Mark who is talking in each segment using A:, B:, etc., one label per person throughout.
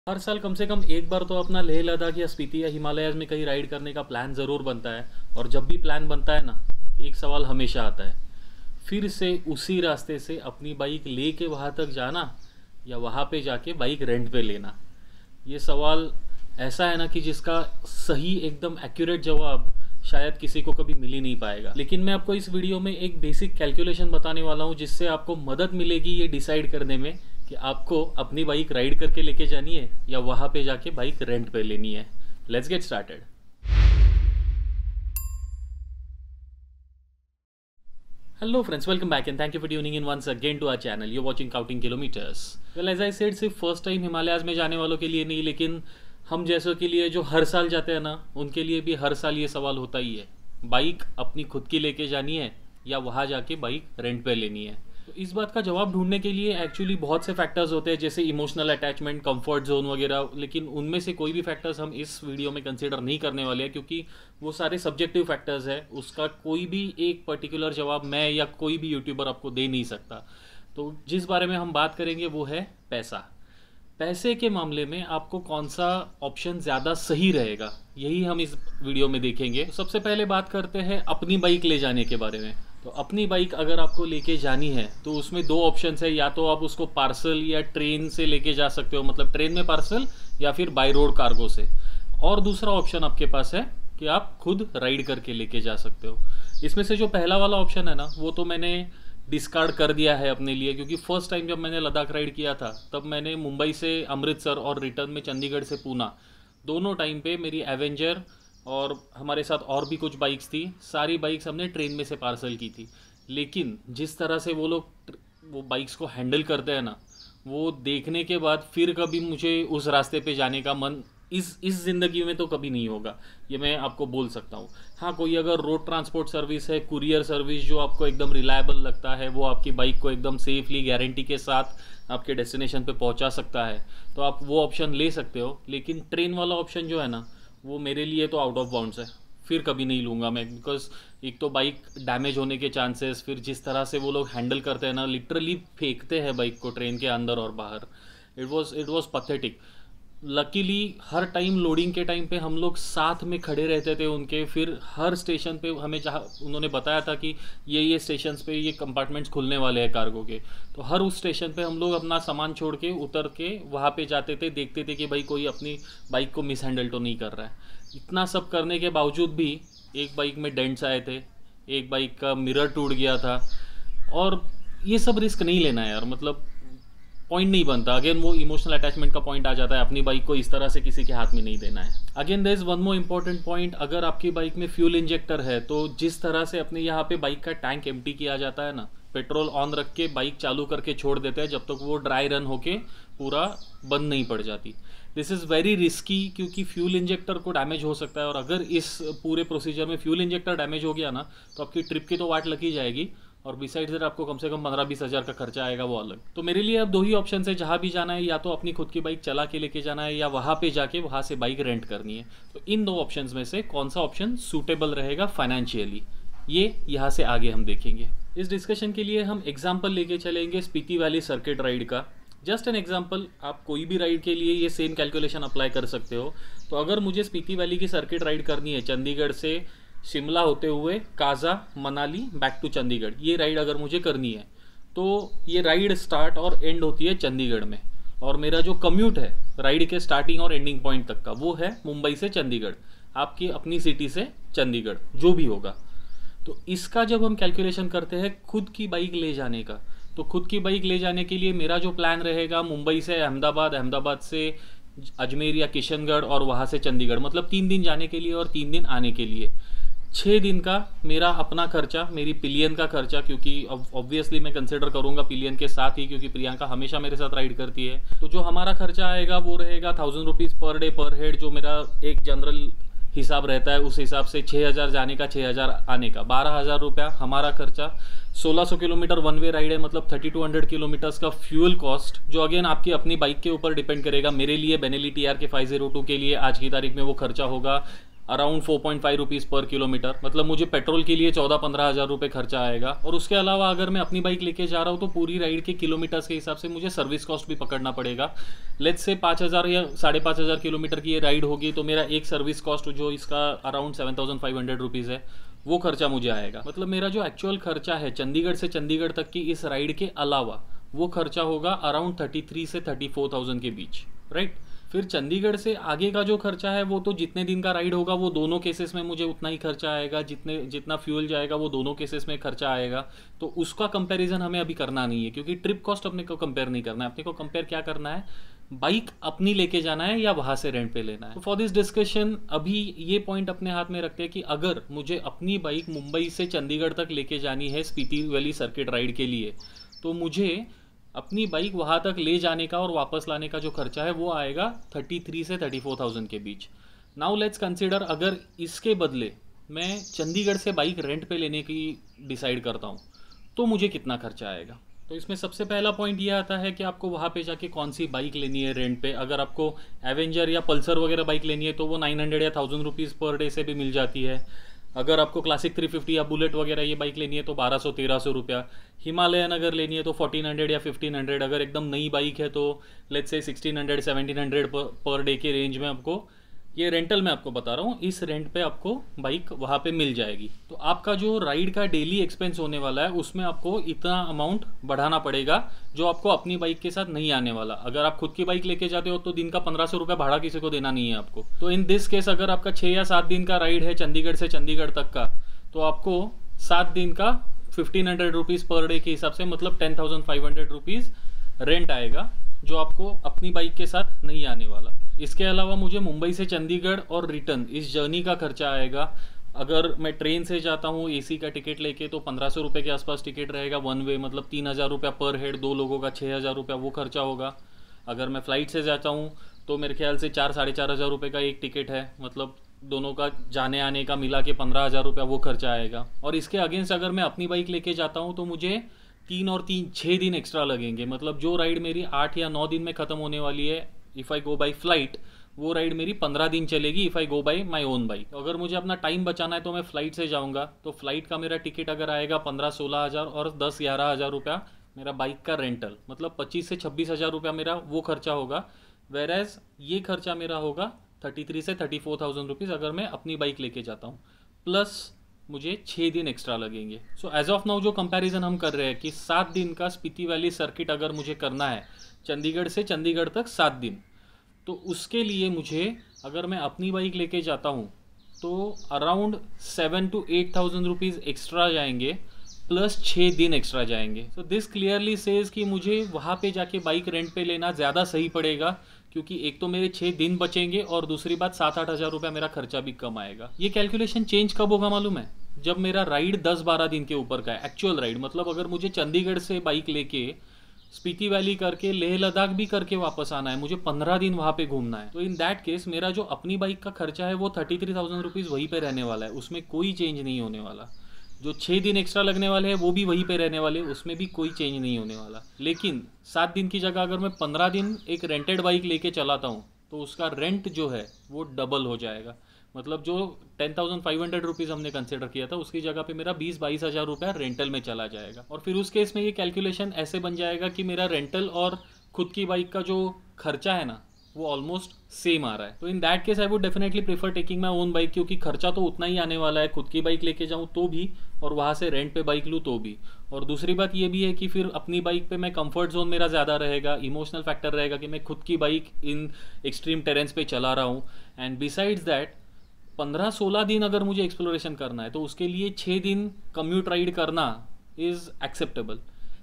A: हर साल कम से कम एक बार तो अपना लेह लद्दाख या स्पीति या हिमालयाज में कहीं राइड करने का प्लान ज़रूर बनता है। और जब भी प्लान बनता है ना, एक सवाल हमेशा आता है, फिर से उसी रास्ते से अपनी बाइक ले के वहाँ तक जाना या वहाँ पे जाके बाइक रेंट पे लेना। ये सवाल ऐसा है ना कि जिसका सही एकदम एक्यूरेट जवाब शायद किसी को कभी मिल ही नहीं पाएगा। लेकिन मैं आपको इस वीडियो में एक बेसिक कैलकुलेशन बताने वाला हूँ जिससे आपको मदद मिलेगी ये डिसाइड करने में कि आपको अपनी बाइक राइड करके लेके जानी है या वहाँ पे जाके बाइक रेंट पे लेनी है। Let's get started. Hello friends, welcome back and thank you for tuning in once again to our channel. You're watching Counting Kilometers. Well, as I said, सिर्फ फर्स्ट टाइम हिमालयाज में जाने वालों के लिए नहीं, लेकिन हम जैसों के लिए जो हर साल जाते हैं ना, उनके लिए भी हर साल ये सवाल होता ही है, बाइक अपनी खुद की लेके जानी है या वहाँ जाके बाइक रेंट पे लेनी है। तो इस बात का जवाब ढूंढने के लिए एक्चुअली बहुत से फैक्टर्स होते हैं, जैसे इमोशनल अटैचमेंट, कंफर्ट जोन वगैरह, लेकिन उनमें से कोई भी फैक्टर्स हम इस वीडियो में कंसीडर नहीं करने वाले हैं क्योंकि वो सारे सब्जेक्टिव फैक्टर्स हैं। उसका कोई भी एक पर्टिकुलर जवाब मैं या कोई भी यूट्यूबर आपको दे नहीं सकता। तो जिस बारे में हम बात करेंगे वो है पैसा। पैसे के मामले में आपको कौन सा ऑप्शन ज़्यादा सही रहेगा, यही हम इस वीडियो में देखेंगे। तो सबसे पहले बात करते हैं अपनी बाइक ले जाने के बारे में। तो अपनी बाइक अगर आपको लेके जानी है तो उसमें दो ऑप्शन है, या तो आप उसको पार्सल या ट्रेन से लेके जा सकते हो, मतलब ट्रेन में पार्सल, या फिर बाय रोड कार्गो से। और दूसरा ऑप्शन आपके पास है कि आप खुद राइड करके लेके जा सकते हो। इसमें से जो पहला वाला ऑप्शन है ना, वो तो मैंने डिस्कार्ड कर दिया है अपने लिए, क्योंकि फर्स्ट टाइम जब मैंने लद्दाख राइड किया था तब मैंने मुंबई से अमृतसर और रिटर्न में चंडीगढ़ से पूना, दोनों टाइम पे मेरी एवेंजर और हमारे साथ और भी कुछ बाइक्स थी, सारी बाइक्स हमने ट्रेन में से पार्सल की थी। लेकिन जिस तरह से वो लोग वो बाइक्स को हैंडल करते हैं ना, वो देखने के बाद फिर कभी मुझे उस रास्ते पे जाने का मन इस ज़िंदगी में तो कभी नहीं होगा, ये मैं आपको बोल सकता हूँ। हाँ, कोई अगर रोड ट्रांसपोर्ट सर्विस है, कुरियर सर्विस जो आपको एकदम रिलायबल लगता है, वो आपकी बाइक को एकदम सेफली गारंटी के साथ आपके डेस्टिनेशन पे पहुँचा सकता है, तो आप वो ऑप्शन ले सकते हो। लेकिन ट्रेन वाला ऑप्शन जो है ना, वो मेरे लिए तो आउट ऑफ बाउंड्स है, फिर कभी नहीं लूँगा मैं। बिकॉज एक तो बाइक डैमेज होने के चांसेस, फिर जिस तरह से वो लोग हैंडल करते हैं ना, लिटरली फेंकते हैं बाइक को ट्रेन के अंदर और बाहर। It was pathetic. लकीली हर टाइम लोडिंग के टाइम पे हम लोग साथ में खड़े रहते थे उनके। फिर हर स्टेशन पे हमें जहाँ उन्होंने बताया था कि ये स्टेशंस पे ये कंपार्टमेंट्स खुलने वाले हैं कार्गो के, तो हर उस स्टेशन पे हम लोग अपना सामान छोड़ के उतर के वहाँ पे जाते थे, देखते थे कि भाई कोई अपनी बाइक को मिस हैंडल तो नहीं कर रहा है। इतना सब करने के बावजूद भी एक बाइक में डेंट्स आए थे, एक बाइक का मिरर टूट गया था, और ये सब रिस्क नहीं लेना है यार। मतलब पॉइंट नहीं बनता। अगेन वो इमोशनल अटैचमेंट का पॉइंट आ जाता है, अपनी बाइक को इस तरह से किसी के हाथ में नहीं देना है। Again there is one more important point, अगर आपकी बाइक में फ्यूल इंजेक्टर है तो जिस तरह से अपने यहाँ पे बाइक का टैंक एम्प्टी किया जाता है ना, पेट्रोल ऑन रख के बाइक चालू करके छोड़ देते हैं जब तक वो ड्राई रन होके पूरा बंद नहीं पड़ जाती। दिस इज़ वेरी रिस्की, क्योंकि फ्यूल इंजेक्टर को डैमेज हो सकता है, और अगर इस पूरे प्रोसीजर में फ्यूल इंजेक्टर डैमेज हो गया ना, तो आपकी ट्रिप की तो वाट लगी जाएगी, और बिसाइड्स दैट आपको कम से कम 15-20 हज़ार का खर्चा आएगा, वो अलग। तो मेरे लिए अब दो ही ऑप्शन है जहाँ भी जाना है, या तो अपनी खुद की बाइक चला के लेके जाना है, या वहाँ पे जाके वहाँ से बाइक रेंट करनी है। तो इन दो ऑप्शन में से कौन सा ऑप्शन सूटेबल रहेगा फाइनेंशियली, ये यहाँ से आगे हम देखेंगे। इस डिस्कशन के लिए हम एग्जाम्पल लेके चलेंगे स्पीति वैली सर्किट राइड का। जस्ट एन एग्जाम्पल, आप कोई भी राइड के लिए ये सेम कैलकुलेशन अप्लाई कर सकते हो। तो अगर मुझे स्पीति वैली की सर्किट राइड करनी है, चंडीगढ़ से शिमला होते हुए काजा, मनाली, बैक टू चंडीगढ़, ये राइड अगर मुझे करनी है, तो ये राइड स्टार्ट और एंड होती है चंडीगढ़ में, और मेरा जो कम्यूट है राइड के स्टार्टिंग और एंडिंग पॉइंट तक का, वो है मुंबई से चंडीगढ़, आपकी अपनी सिटी से चंडीगढ़, जो भी होगा। तो इसका जब हम कैलकुलेशन करते हैं खुद की बाइक ले जाने का, तो खुद की बाइक ले जाने के लिए मेरा जो प्लान रहेगा, मुंबई से अहमदाबाद, अहमदाबाद से अजमेर या किशनगढ़, और वहाँ से चंडीगढ़, मतलब 3 दिन जाने के लिए और 3 दिन आने के लिए। 6 दिन का मेरा अपना खर्चा, मेरी पिलियन का खर्चा, क्योंकि ऑब्वियसली मैं कंसिडर करूंगा पिलियन के साथ ही, क्योंकि प्रियंका हमेशा मेरे साथ राइड करती है। तो जो हमारा खर्चा आएगा वो रहेगा 1000 रुपीज़ पर डे पर हेड, जो मेरा एक जनरल हिसाब रहता है। उस हिसाब से 6000 जाने का, 6000 आने का, 12000 रुपया हमारा खर्चा। 1600 किलोमीटर वन वे राइड है, मतलब 3200 किलोमीटर्स का फ्यूल कॉस्ट, जो अगेन आपकी अपनी बाइक के ऊपर डिपेंड करेगा। मेरे लिए बेनेली TRK 502 के लिए आज की तारीख में वो खर्चा होगा अराउंड 4.5 रुपीज़ पर किलोमीटर, मतलब मुझे पेट्रोल के लिए 14-15 हज़ार रुपये खर्चा आएगा। और उसके अलावा अगर मैं अपनी बाइक लेके जा रहा हूँ तो पूरी राइड के किलोमीटर्स के हिसाब से मुझे सर्विस कॉस्ट भी पकड़ना पड़ेगा। लेट्स से 5,000 या 5,500 किलोमीटर की ये राइड होगी तो मेरा एक सर्विस कॉस्ट जो इसका अराउंड 7,500 रुपीज़ है वो खर्चा मुझे आएगा। मतलब मेरा जो एक्चुअल खर्चा है चंडीगढ़ से चंडीगढ़ तक की इस राइड के अलावा वो खर्चा होगा अराउंड 33 से 34,000 के बीच, राइट। फिर चंडीगढ़ से आगे का जो खर्चा है वो तो जितने दिन का राइड होगा वो दोनों केसेस में मुझे उतना ही खर्चा आएगा, जितना फ्यूल जाएगा वो दोनों केसेस में खर्चा आएगा। तो उसका कंपैरिजन हमें अभी करना नहीं है, क्योंकि ट्रिप कॉस्ट अपने को कंपेयर नहीं करना है। अपने को कंपेयर क्या करना है, बाइक अपनी लेके जाना है या वहाँ से रेंट पे लेना है। तो फॉर दिस डिस्कशन अभी ये पॉइंट अपने हाथ में रखते हैं कि अगर मुझे अपनी बाइक मुंबई से चंडीगढ़ तक लेके जानी है स्पीति वैली सर्किट राइड के लिए, तो मुझे अपनी बाइक वहाँ तक ले जाने का और वापस लाने का जो खर्चा है वो आएगा 33 से 34,000 के बीच। नाउ लेट्स कंसिडर अगर इसके बदले मैं चंडीगढ़ से बाइक रेंट पे लेने की डिसाइड करता हूँ तो मुझे कितना खर्चा आएगा। तो इसमें सबसे पहला पॉइंट ये आता है कि आपको वहाँ पे जाके कौन सी बाइक लेनी है रेंट पे। अगर आपको एवेंजर या पल्सर वगैरह बाइक लेनी है तो वो 900 या 1000 रुपीज़ पर डे से भी मिल जाती है। अगर आपको क्लासिक 350 या बुलेट वगैरह ये बाइक लेनी है तो 1200-1300 रुपया। हिमालयन अगर लेनी है तो 1400 या 1500। अगर एकदम नई बाइक है तो लेट्स से 1600-1700 पर डे के रेंज में आपको, ये रेंटल मैं आपको बता रहा हूँ, इस रेंट पे आपको बाइक वहाँ पे मिल जाएगी। तो आपका जो राइड का डेली एक्सपेंस होने वाला है उसमें आपको इतना अमाउंट बढ़ाना पड़ेगा जो आपको अपनी बाइक के साथ नहीं आने वाला। अगर आप खुद की बाइक लेके जाते हो तो दिन का 1500 रुपये भाड़ा किसी को देना नहीं है आपको। तो इन दिस केस अगर आपका 6 या 7 दिन का राइड है चंडीगढ़ से चंडीगढ़ तक का, तो आपको 7 दिन का 1500 रुपीज़ पर डे के हिसाब से मतलब 10,500 रुपीज़ रेंट आएगा जो आपको अपनी बाइक के साथ नहीं आने वाला। इसके अलावा मुझे मुंबई से चंडीगढ़ और रिटर्न इस जर्नी का खर्चा आएगा। अगर मैं ट्रेन से जाता हूँ एसी का टिकट लेके तो 1500 रुपये के आसपास टिकट रहेगा वन वे, मतलब 3,000 रुपया पर हेड, 2 लोगों का 6,000 रुपया वो खर्चा होगा। अगर मैं फ़्लाइट से जाता हूँ तो मेरे ख्याल से 4-4,500 रुपये का एक टिकट है, मतलब दोनों का जाने आने का मिला के 15,000 रुपया वो खर्चा आएगा। और इसके अगेंस्ट अगर मैं अपनी बाइक लेके जाता हूँ तो मुझे 3 और 3 6 दिन एक्स्ट्रा लगेंगे। मतलब जो राइड मेरी 8 या 9 दिन में ख़त्म होने वाली है if I go by flight, वो राइड मेरी 15 दिन चलेगी if I go by my own bike. अगर मुझे अपना टाइम बचाना है तो मैं फ़्लाइट से जाऊँगा, तो फ्लाइट का मेरा टिकट अगर आएगा 15-16 हज़ार और 10-11 हज़ार रुपया मेरा बाइक का रेंटल, मतलब 25 से 26 हज़ार रुपया मेरा वो खर्चा होगा। वेरएज ये खर्चा मेरा होगा 33 से 34,000 रुपीज़ अगर मैं अपनी बाइक लेके जाता हूँ, प्लस मुझे 6 दिन एक्स्ट्रा लगेंगे। सो एज ऑफ नाउ जो कंपैरिजन हम कर रहे हैं कि 7 दिन का स्पीति वैली सर्किट अगर मुझे करना है चंडीगढ़ से चंडीगढ़ तक 7 दिन, तो उसके लिए मुझे अगर मैं अपनी बाइक लेके जाता हूँ तो अराउंड 7,000 to 8,000 रुपीज़ एक्स्ट्रा जाएंगे, प्लस 6 दिन एक्स्ट्रा जाएंगे। सो दिस क्लियरली सेज कि मुझे वहाँ पे जाके बाइक रेंट पे लेना ज़्यादा सही पड़ेगा, क्योंकि एक तो मेरे 6 दिन बचेंगे और दूसरी बात 7-8 हज़ार रुपया मेरा खर्चा भी कम आएगा। ये कैलकुलेशन चेंज कब होगा मालूम है, जब मेरा राइड 10-12 दिन के ऊपर का है, एक्चुअल राइड। मतलब अगर मुझे चंडीगढ़ से बाइक लेके स्पीति वैली करके लेह लद्दाख भी करके वापस आना है, मुझे 15 दिन वहाँ पे घूमना है, तो इन दैट केस मेरा जो अपनी बाइक का खर्चा है वो 33,000 रुपीज़ वहीं पे रहने वाला है, उसमें कोई चेंज नहीं होने वाला। जो 6 दिन एक्स्ट्रा लगने वाले हैं वो भी वहीं पे रहने वाले, उसमें भी कोई चेंज नहीं होने वाला। लेकिन 7 दिन की जगह अगर मैं 15 दिन एक रेंटेड बाइक लेके चलाता हूँ तो उसका रेंट जो है वो डबल हो जाएगा। मतलब जो 10,500 रुपीज़ हमने कंसिडर किया था उसकी जगह पे मेरा 20-22 हज़ार रुपया रेंटल में चला जाएगा। और फिर उस केस में ये कैलकुलेशन ऐसे बन जाएगा कि मेरा रेंटल और खुद की बाइक का जो खर्चा है ना वो ऑलमोस्ट सेम आ रहा है। तो in that case I would definitely prefer taking my own bike, क्योंकि खर्चा तो उतना ही आने वाला है खुद की बाइक लेके जाऊँ तो भी और वहाँ से रेंट पे बाइक लूँ तो भी। और दूसरी बात ये भी है कि फिर अपनी बाइक पे मैं कंफर्ट जोन मेरा ज़्यादा रहेगा, इमोशनल फैक्टर रहेगा कि मैं खुद की बाइक इन एक्सट्रीम टेरेंस पे चला रहा हूँ। एंड बिसाइड्स दैट 15-16 दिन अगर मुझे एक्सप्लोरेशन करना है तो उसके लिए 6 दिन कम्यूट राइड करना इज़ एक्सेप्टेबल।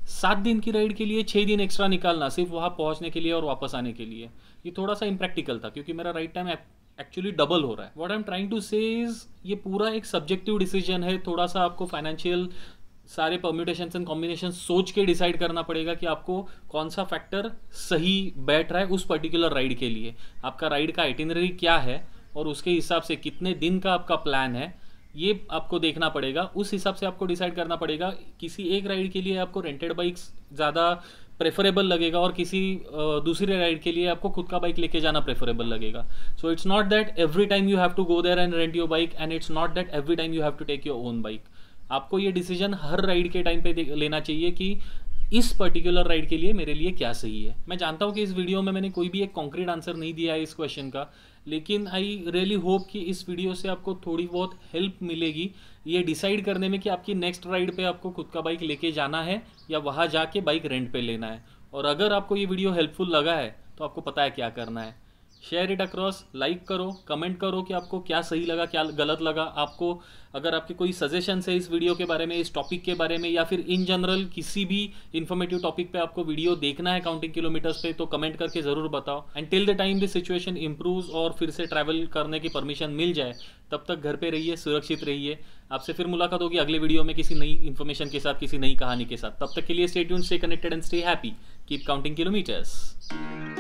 A: 7 दिन की राइड के लिए 6 दिन एक्स्ट्रा निकालना सिर्फ वहाँ पहुँचने के लिए और वापस आने के लिए, ये थोड़ा सा इम्प्रैक्टिकल था क्योंकि मेरा राइड टाइम एक्चुअली डबल हो रहा है। What I am trying to say is ये पूरा एक सब्जेक्टिव डिसीजन है। थोड़ा सा आपको फाइनेंशियल सारे परम्यूटेशंस एंड कॉम्बिनेशन सोच के डिसाइड करना पड़ेगा कि आपको कौन सा फैक्टर सही बैठ रहा है उस पर्टिकुलर राइड के लिए। आपका राइड का आइटिनरी क्या है और उसके हिसाब से कितने दिन का आपका प्लान है ये आपको देखना पड़ेगा। उस हिसाब से आपको डिसाइड करना पड़ेगा। किसी एक राइड के लिए आपको रेंटेड बाइक्स ज़्यादा प्रेफरेबल लगेगा और किसी दूसरी राइड के लिए आपको खुद का बाइक लेके जाना प्रेफरेबल लगेगा. So it's not that every time you have to go there and rent your bike, and it's not that every time you have to take your own bike. आपको ये डिसीजन हर ride के time पे लेना चाहिए कि इस particular ride के लिए मेरे लिए क्या सही है. मैं जानता हूँ कि इस वीडियो में मैंने कोई भी एक कॉन्क्रीट आंसर नहीं दिया है इस क्वेश्चन का, लेकिन आई रियली होप कि इस वीडियो से आपको थोड़ी बहुत हेल्प मिलेगी ये डिसाइड करने में कि आपकी नेक्स्ट राइड पे आपको खुद का बाइक लेके जाना है या वहाँ जाके बाइक रेंट पे लेना है. और अगर आपको ये वीडियो हेल्पफुल लगा है तो आपको पता है क्या करना है. शेयर इट अक्रॉस, लाइक करो, कमेंट करो कि आपको क्या सही लगा, क्या गलत लगा. आपको अगर आपके कोई सजेशंस है इस वीडियो के बारे में, इस टॉपिक के बारे में, या फिर इन जनरल किसी भी इन्फॉर्मेटिव टॉपिक पे आपको वीडियो देखना है काउंटिंग किलोमीटर्स पे, तो कमेंट करके ज़रूर बताओ. And till the time this situation improves और फिर से ट्रैवल करने की परमिशन मिल जाए, तब तक घर पे रहिए, सुरक्षित रहिए. आपसे फिर मुलाकात होगी अगले वीडियो में किसी नई इन्फॉर्मेशन के साथ, किसी नई कहानी के साथ. तब तक के लिए stay tuned, stay connected and stay happy. Keep counting kilometres.